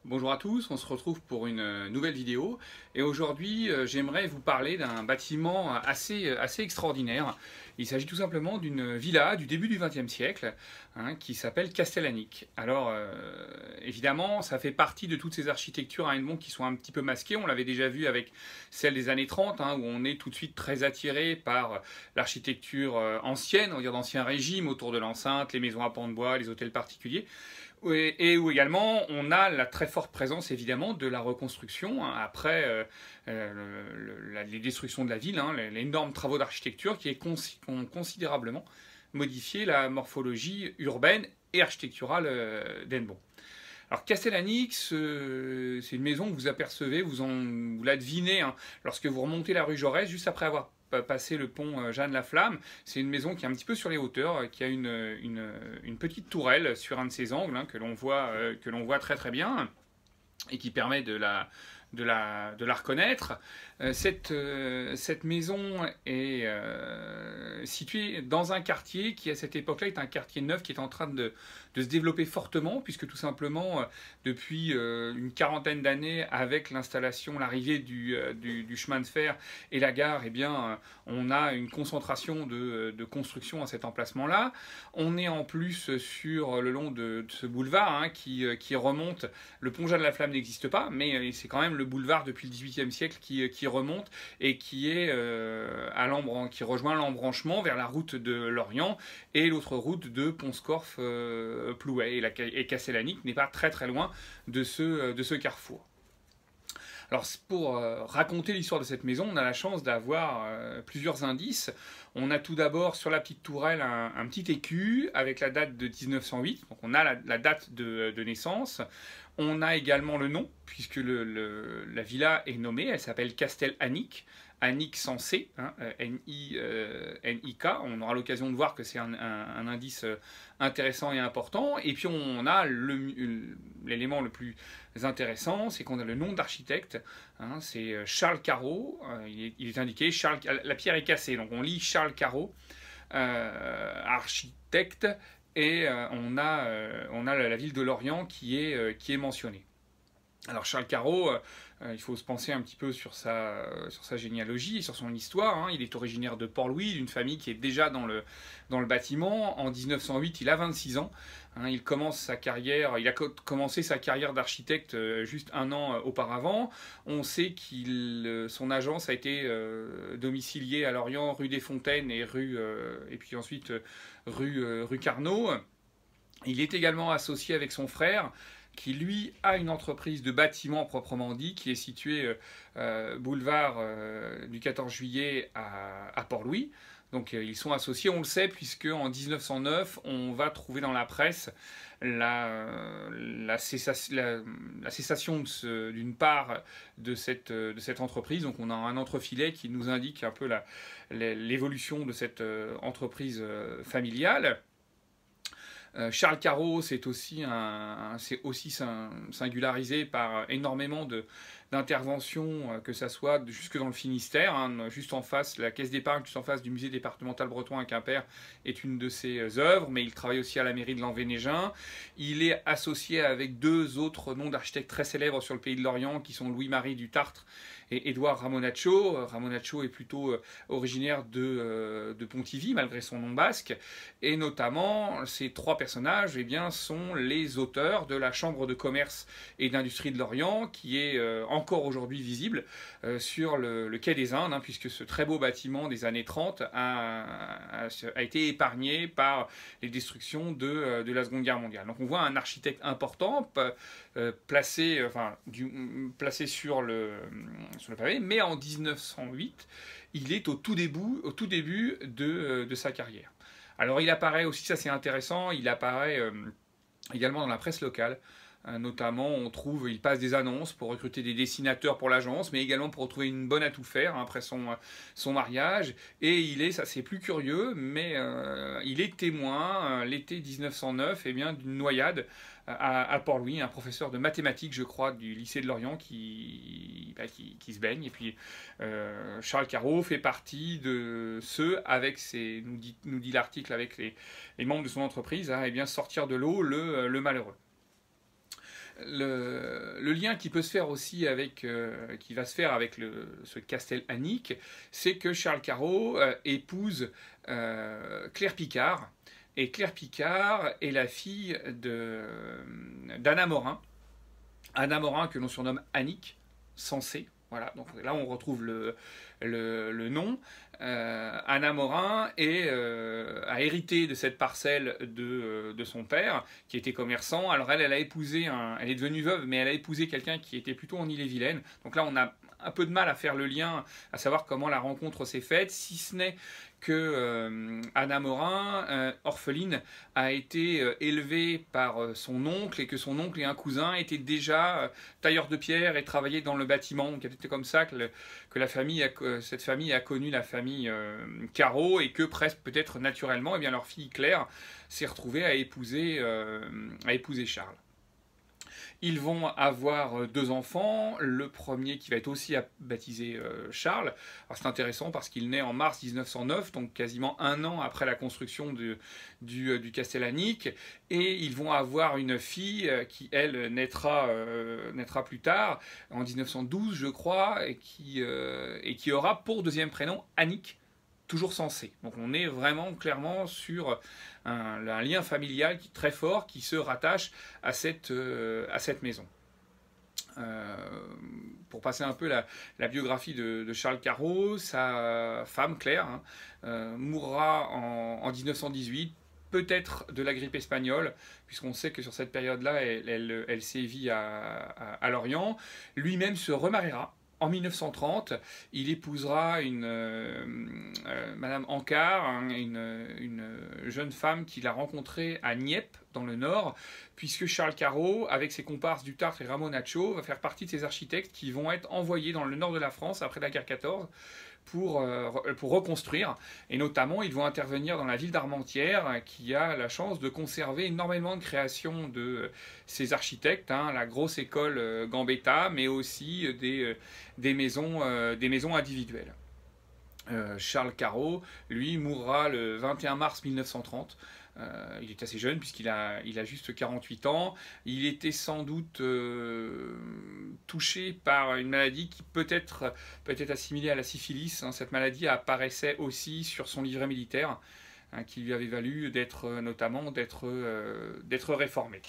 Bonjour à tous, on se retrouve pour une nouvelle vidéo et aujourd'hui j'aimerais vous parler d'un bâtiment assez extraordinaire. Il s'agit tout simplement d'une villa du début du XXe siècle qui s'appelle Castellanic. Alors évidemment ça fait partie de toutes ces architectures à Hennebont qui sont un petit peu masquées, on l'avait déjà vu avec celle des années 30 où on est tout de suite très attiré par l'architecture ancienne, on va dire d'ancien régime autour de l'enceinte, les maisons à pans de bois, les hôtels particuliers. Et où également on a la très forte présence évidemment de la reconstruction après les destructions de la ville, les énormes travaux d'architecture qui ont considérablement modifié la morphologie urbaine et architecturale d'Hennebont. Alors Castellanic, c'est une maison que vous apercevez, vous la devinez lorsque vous remontez la rue Jaurès, juste après avoir passé le pont Jeanne Laflamme. C'est une maison qui est un petit peu sur les hauteurs, qui a une petite tourelle sur un de ses angles que l'on voit très très bien et qui permet de la reconnaître. Cette maison est située dans un quartier qui à cette époque-là est un quartier neuf qui est en train de se développer fortement, puisque tout simplement depuis une quarantaine d'années, avec l'installation, l'arrivée du chemin de fer et la gare, eh bien, on a une concentration de construction à cet emplacement-là. On est en plus sur le long de ce boulevard qui remonte. Le pont Jeanne Laflamme n'existe pas, mais c'est quand même le boulevard depuis le XVIIIe siècle qui remonte et qui est qui rejoint l'embranchement vers la route de Lorient et l'autre route de Pont-Scorff-Plouay. Et Castellanic n'est pas très très loin de ce carrefour. Alors pour raconter l'histoire de cette maison, on a la chance d'avoir plusieurs indices. On a tout d'abord sur la petite tourelle un petit écu avec la date de 1908, donc on a la date de naissance. On a également le nom, puisque la villa est nommée, elle s'appelle Castellanic. Anic sans C, N-I-K. On aura l'occasion de voir que c'est un indice intéressant et important. Et puis on a l'élément le plus intéressant, c'est qu'on a le nom d'architecte. C'est Charles Carreau. Il est indiqué, la pierre est cassée, donc on lit Charles Carreau, architecte. Et on a la ville de Lorient qui est mentionnée. Alors Charles Carreau, il faut se penser un petit peu sur sa généalogie et sur son histoire. Il est originaire de Port-Louis, d'une famille qui est déjà dans le bâtiment. En 1908, il a 26 ans. Il a commencé sa carrière d'architecte juste un an auparavant. On sait son agence a été domiciliée à Lorient, rue des Fontaines et puis ensuite rue Carnot. Il est également associé avec son frère, qui lui a une entreprise de bâtiment proprement dit, qui est située boulevard du 14 juillet à Port-Louis. Donc ils sont associés, on le sait, puisque en 1909, on va trouver dans la presse la cessation d'une part de cette entreprise. Donc on a un entrefilet qui nous indique un peu l'évolution de cette entreprise familiale. Charles Carreau s'est aussi singularisé par énormément d'interventions, que ça soit jusque dans le Finistère, juste en face, la caisse d'épargne, juste en face du musée départemental breton à Quimper, est une de ses œuvres, mais il travaille aussi à la mairie de Lanvénégin. Il est associé avec deux autres noms d'architectes très célèbres sur le pays de Lorient, qui sont Louis-Marie du Tartre et Édouard Ramonaccio. Ramonaccio est plutôt originaire de Pontivy, malgré son nom basque. Et notamment, ces trois personnages sont les auteurs de la Chambre de commerce et d'industrie de Lorient, qui est encore aujourd'hui visible sur le quai des Indes, puisque ce très beau bâtiment des années 30 a été épargné par les destructions de la Seconde Guerre mondiale. Donc on voit un architecte important placé sur le pavé, mais en 1908, il est au tout début de sa carrière. Alors il apparaît aussi, ça c'est intéressant, il apparaît également dans la presse locale. Notamment, il passe des annonces pour recruter des dessinateurs pour l'agence, mais également pour trouver une bonne à tout faire après son mariage. Et ça c'est plus curieux, mais il est témoin l'été 1909 d'une noyade à Port-Louis, un professeur de mathématiques, je crois, du lycée de Lorient qui se baigne. Et puis Charles Carreau fait partie de ceux, nous dit l'article, avec les membres de son entreprise, sortir de l'eau le malheureux. Le lien qui peut se faire aussi avec, qui va se faire avec ce Castel Annick, c'est que Charles Caraud épouse Claire Picard. Et Claire Picard est la fille d'Anna Morin. Anna Morin que l'on surnomme Annick, sans C. Voilà, donc là on retrouve le nom. Anna Morin a hérité de cette parcelle de son père, qui était commerçant. Alors elle a épousé, elle est devenue veuve, mais elle a épousé quelqu'un qui était plutôt en Ille-et-Vilaine. Donc là on a un peu de mal à faire le lien, à savoir comment la rencontre s'est faite, si ce n'est que Anna Morin, orpheline, a été élevée par son oncle et que son oncle et un cousin étaient déjà tailleurs de pierre et travaillaient dans le bâtiment. Donc c'était comme ça que cette famille a connu la famille Caraud et que presque peut-être naturellement, eh bien, leur fille Claire s'est retrouvée à épouser Charles. Ils vont avoir 2 enfants, le premier qui va être aussi baptisé Charles. C'est intéressant parce qu'il naît en mars 1909, donc quasiment 1 an après la construction du Castel Annick. Et ils vont avoir une fille qui, elle, naîtra plus tard, en 1912 je crois, et qui aura pour deuxième prénom Annick, toujours sans C. Donc on est vraiment clairement sur un lien familial très fort qui se rattache à cette maison. Pour passer un peu la biographie de Charles Caraud, sa femme Claire mourra en 1918, peut-être de la grippe espagnole, puisqu'on sait que sur cette période-là, elle sévit à Lorient. Lui-même se remariera. En 1930, il épousera Madame Ancard, une jeune femme qu'il a rencontrée à Nieppe, dans le Nord, puisque Charles Caraud, avec ses comparses Dutartre et Ramonaccio, va faire partie de ces architectes qui vont être envoyés dans le nord de la France après la guerre 14 pour reconstruire. Et notamment, ils vont intervenir dans la ville d'Armentières, qui a la chance de conserver énormément de créations de ces architectes, la grosse école Gambetta, mais aussi des maisons individuelles. Charles Caraud, lui, mourra le 21 mars 1930. Il est assez jeune puisqu'il a juste 48 ans. Il était sans doute touché par une maladie qui peut être assimilée à la syphilis. Cette maladie apparaissait aussi sur son livret militaire, qui lui avait valu d'être réformé.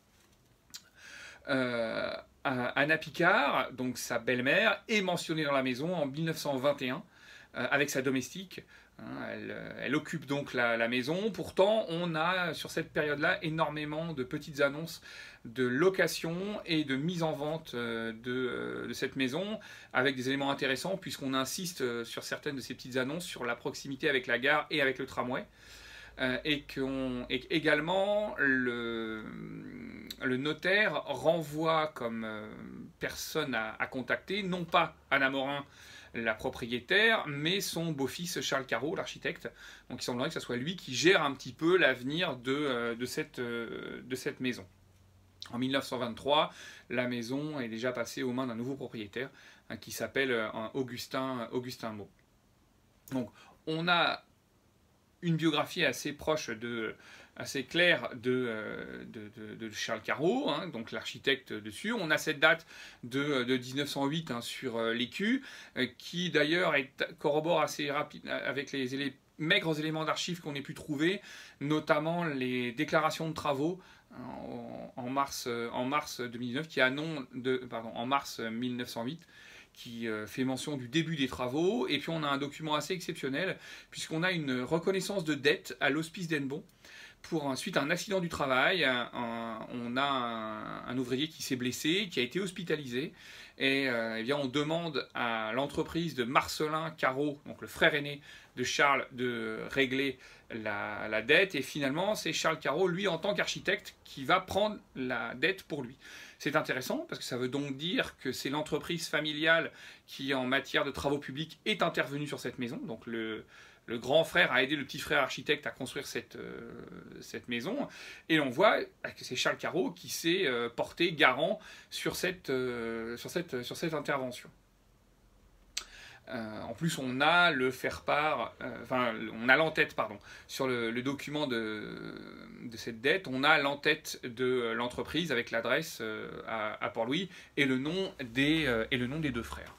Anna Picard, donc sa belle-mère, est mentionnée dans la maison en 1921 avec sa domestique. Elle occupe donc la maison. Pourtant, on a sur cette période-là énormément de petites annonces de location et de mise en vente de cette maison, avec des éléments intéressants puisqu'on insiste sur certaines de ces petites annonces sur la proximité avec la gare et avec le tramway. Et également le notaire renvoie comme personne à contacter, non pas Anna Morin, la propriétaire, mais son beau-fils Charles Caraud, l'architecte. Donc il semblerait que ce soit lui qui gère un petit peu l'avenir de cette maison. En 1923, la maison est déjà passée aux mains d'un nouveau propriétaire qui s'appelle Augustin Maud. Donc on a une biographie assez claire de Charles Caraud, donc l'architecte dessus. On a cette date de 1908 sur l'écu, qui d'ailleurs corrobore assez rapide avec les maigres éléments d'archives qu'on ait pu trouver, notamment les déclarations de travaux en mars 2009, en mars 1908, qui fait mention du début des travaux. Et puis on a un document assez exceptionnel, puisqu'on a une reconnaissance de dette à l'hospice d'Hennebont suite à un accident du travail. On a un ouvrier qui s'est blessé, qui a été hospitalisé, et eh bien on demande à l'entreprise de Marcelin Caraud, donc le frère aîné de Charles, de régler la dette, et finalement c'est Charles Caraud, lui en tant qu'architecte, qui va prendre la dette pour lui. C'est intéressant parce que ça veut donc dire que c'est l'entreprise familiale qui, en matière de travaux publics, est intervenue sur cette maison. Donc le grand frère a aidé le petit frère architecte à construire cette maison. Et on voit que c'est Charles Caraud qui s'est porté garant sur cette intervention. En plus, on a le faire-part, on a l'entête, pardon, sur le document de cette dette, on a l'entête de l'entreprise avec l'adresse à Port-Louis et le nom des 2 frères.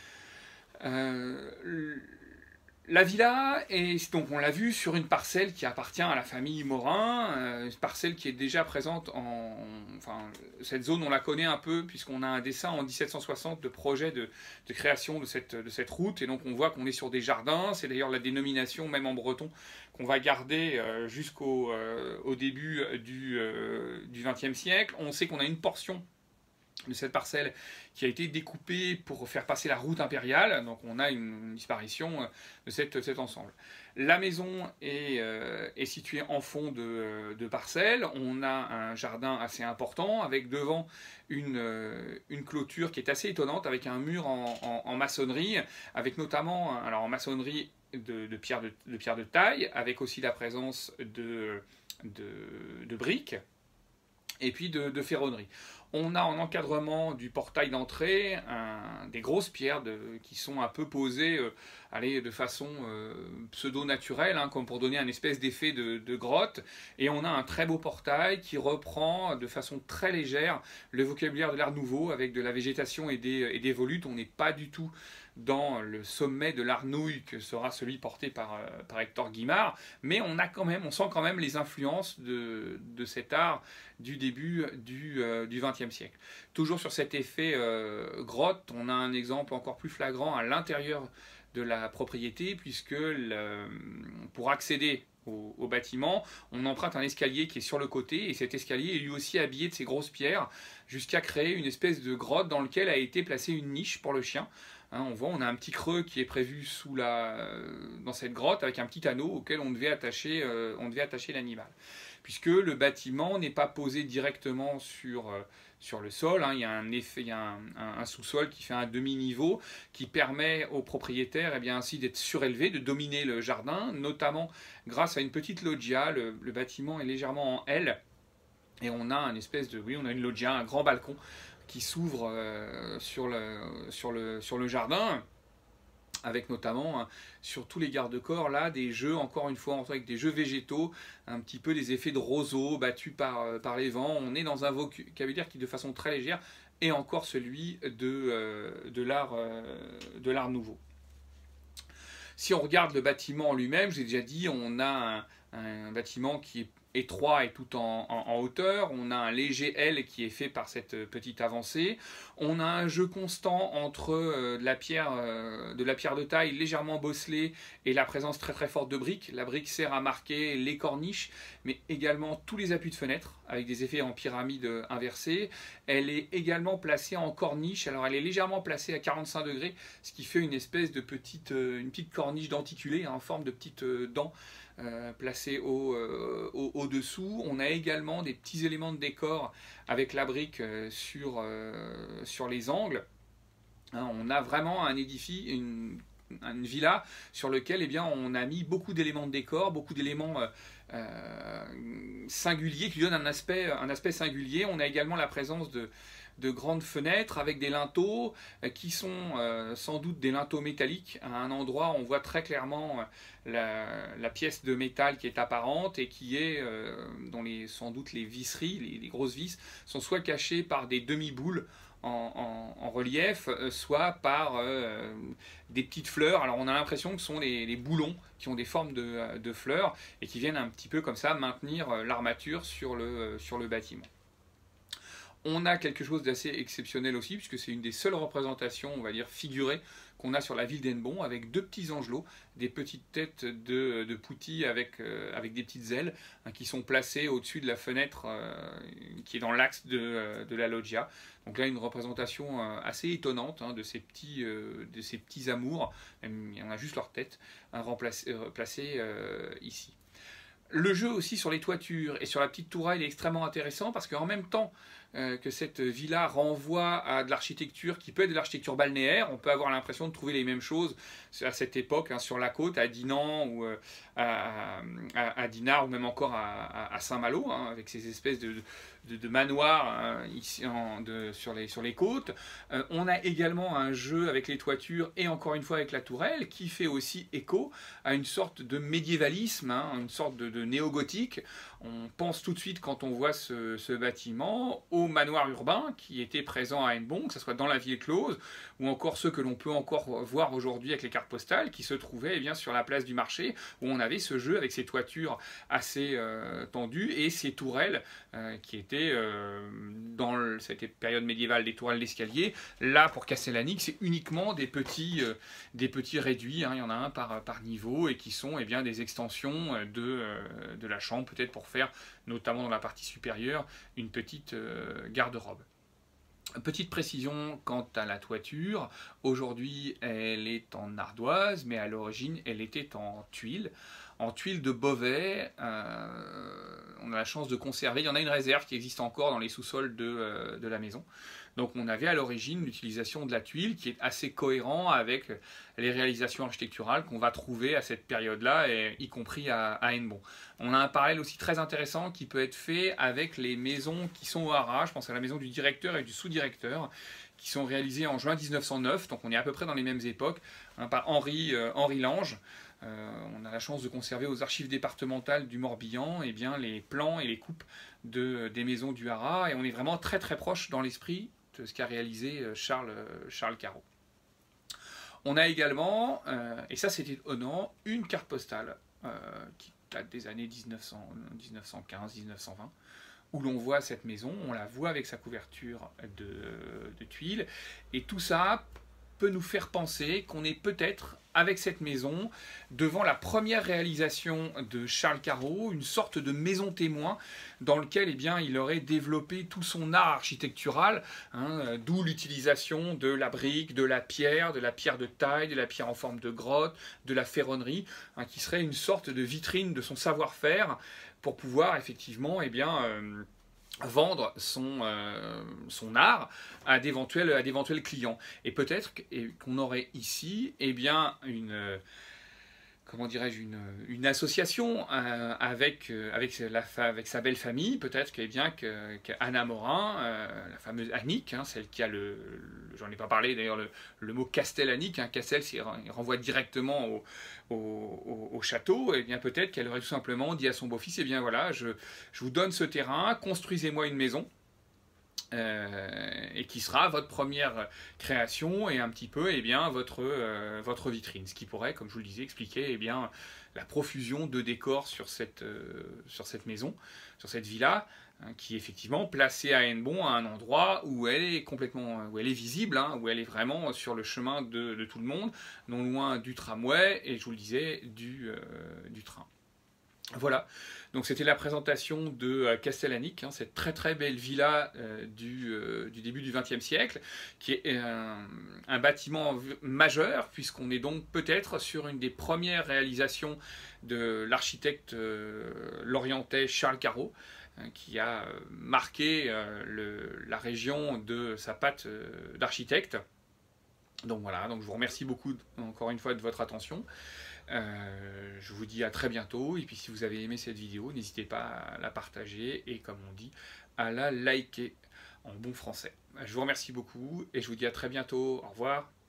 La villa est, donc on l'a vu, sur une parcelle qui appartient à la famille Morin, une parcelle qui est déjà présente cette zone on la connaît un peu puisqu'on a un dessin en 1760 de projet de création de cette route, et donc on voit qu'on est sur des jardins, c'est d'ailleurs la dénomination même en breton qu'on va garder jusqu'au au début du XXe siècle. On sait qu'on a une portion de cette parcelle qui a été découpée pour faire passer la route impériale, donc on a une disparition de cet ensemble. La maison est située en fond de parcelle, on a un jardin assez important avec devant une clôture qui est assez étonnante avec un mur en maçonnerie, avec notamment, alors en maçonnerie de pierre de taille, avec aussi la présence de briques et puis de ferronnerie. On a en encadrement du portail d'entrée des grosses pierres qui sont un peu posées de façon pseudo-naturelle, comme pour donner un espèce d'effet de grotte. Et on a un très beau portail qui reprend de façon très légère le vocabulaire de l'Art Nouveau avec de la végétation et des volutes. On n'est pas du tout dans le sommet de l'Art Nouille que sera celui porté par Hector Guimard, mais on sent quand même les influences de cet art du début du XXe siècle. Toujours sur cet effet grotte, on a un exemple encore plus flagrant à l'intérieur de la propriété, puisque pour accéder au bâtiment, on emprunte un escalier qui est sur le côté, et cet escalier est lui aussi habillé de ces grosses pierres, jusqu'à créer une espèce de grotte dans laquelle a été placée une niche pour le chien. On a un petit creux qui est prévu dans cette grotte avec un petit anneau auquel on devait attacher l'animal. Puisque le bâtiment n'est pas posé directement sur le sol, il y a un sous-sol qui fait un demi-niveau qui permet aux propriétaires ainsi d'être surélevés, de dominer le jardin, notamment grâce à une petite loggia. Le bâtiment est légèrement en L et on a on a une loggia, un grand balcon qui s'ouvre sur le jardin, avec notamment sur tous les garde-corps là des jeux, encore une fois avec des jeux végétaux, un petit peu des effets de roseaux battus par les vents. On est dans un vocabulaire qui de façon très légère est encore celui de l'art nouveau. Si on regarde le bâtiment en lui-même, j'ai déjà dit, on a un bâtiment qui est étroit et tout en hauteur, on a un léger L qui est fait par cette petite avancée, on a un jeu constant entre de la pierre de taille légèrement bosselée et la présence très très forte de briques. La brique sert à marquer les corniches, mais également tous les appuis de fenêtre, avec des effets en pyramide inversée. Elle est également placée en corniche, alors elle est légèrement placée à 45 degrés, ce qui fait une espèce de petite corniche denticulée, en forme de petite dent, placé au-dessous. On a également des petits éléments de décor avec la brique sur les angles. On a vraiment un édifice, une villa sur lequel on a mis beaucoup d'éléments de décor, beaucoup d'éléments singuliers qui lui donnent un aspect singulier. On a également la présence de grandes fenêtres avec des linteaux qui sont sans doute des linteaux métalliques. À un endroit, on voit très clairement la pièce de métal qui est apparente et qui est, dont sans doute les visseries, les grosses vis, sont soit cachées par des demi-boules en relief, soit par des petites fleurs. Alors on a l'impression que ce sont les boulons qui ont des formes de fleurs et qui viennent un petit peu comme ça maintenir l'armature sur le bâtiment. On a quelque chose d'assez exceptionnel aussi, puisque c'est une des seules représentations, on va dire, figurées qu'on a sur la ville d'Hennebont, avec deux petits angelots, des petites têtes de poutis avec des petites ailes, qui sont placées au-dessus de la fenêtre qui est dans l'axe de la loggia. Donc là, une représentation assez étonnante de ces petits amours, on a juste leur tête placée ici. Le jeu aussi sur les toitures et sur la petite touraille est extrêmement intéressant parce qu'en même temps que cette villa renvoie à de l'architecture qui peut être de l'architecture balnéaire. On peut avoir l'impression de trouver les mêmes choses à cette époque, hein, sur la côte, à Dinan ou à Dinard, ou même encore à Saint-Malo, hein, avec ces espèces de manoirs, hein, ici sur les côtes. On a également un jeu avec les toitures et encore une fois avec la tourelle qui fait aussi écho à une sorte de médiévalisme, hein, une sorte de néo-gothique. On pense tout de suite, quand on voit ce bâtiment, au manoir urbain qui était présent à Hennebont, que ce soit dans la ville close, ou encore ceux que l'on peut encore voir aujourd'hui avec les cartes postales, qui se trouvaient bien sur la place du marché, où on avait ce jeu avec ces toitures assez tendues et ces tourelles qui étaient dans cette période médiévale, des tourelles d'escalier. Là, pour Castellanic, c'est uniquement des petits réduits, hein, il y en a un par niveau, et qui sont bien des extensions de la chambre, peut-être pour faire, notamment dans la partie supérieure, une petite garde-robe. Petite précision quant à la toiture, aujourd'hui elle est en ardoise, mais à l'origine elle était en tuiles de Beauvais. On a la chance de conserver, il y en a une réserve qui existe encore dans les sous-sols de la maison. Donc on avait à l'origine l'utilisation de la tuile qui est assez cohérent avec les réalisations architecturales qu'on va trouver à cette période-là, y compris à Hennebont. On a un parallèle aussi très intéressant qui peut être fait avec les maisons qui sont au Haras. Je pense à la maison du directeur et du sous-directeur, qui sont réalisées en juin 1909, donc on est à peu près dans les mêmes époques, hein, par Henri Lange. On a la chance de conserver aux archives départementales du Morbihan les plans et les coupes des maisons du Haras, et on est vraiment très très proche dans l'esprit de ce qu'a réalisé Charles Carreau. On a également, et ça c'est étonnant, une carte postale qui date des années 1915-1920, où l'on voit cette maison, on la voit avec sa couverture de tuiles, et tout ça peut nous faire penser qu'on est peut-être, avec cette maison, devant la première réalisation de Charles Carreau, une sorte de maison témoin dans lequel il aurait développé tout son art architectural, hein, d'où l'utilisation de la brique, de la pierre de taille, de la pierre en forme de grotte, de la ferronnerie, hein, qui serait une sorte de vitrine de son savoir-faire pour pouvoir effectivement vendre son art à d'éventuels clients. Et peut-être qu'on aurait ici une association avec sa belle famille, peut-être qu'Anna Morin, la fameuse Annick, hein, celle qui a j'en ai pas parlé d'ailleurs, le mot Castellanic, hein, Castel, il renvoie directement au château, et bien peut-être qu'elle aurait tout simplement dit à son beau-fils, voilà, je vous donne ce terrain, construisez-moi une maison, et qui sera votre première création et un petit peu votre vitrine, ce qui pourrait, comme je vous le disais, expliquer la profusion de décors sur cette maison, sur cette villa, hein, qui est effectivement placée à Hennebont, à un endroit où elle est visible, hein, où elle est vraiment sur le chemin de tout le monde, non loin du tramway et, je vous le disais, du train. Voilà, donc c'était la présentation de Castellanic, hein, cette très très belle villa du début du XXe siècle, qui est un bâtiment majeur, puisqu'on est donc peut-être sur une des premières réalisations de l'architecte lorientais Charles Carreau, qui a marqué la région de sa patte d'architecte. Donc voilà, donc je vous remercie beaucoup encore une fois de votre attention. Je vous dis à très bientôt, et puis si vous avez aimé cette vidéo, n'hésitez pas à la partager et, comme on dit, à la liker en bon français. Je vous remercie beaucoup et je vous dis à très bientôt. Au revoir.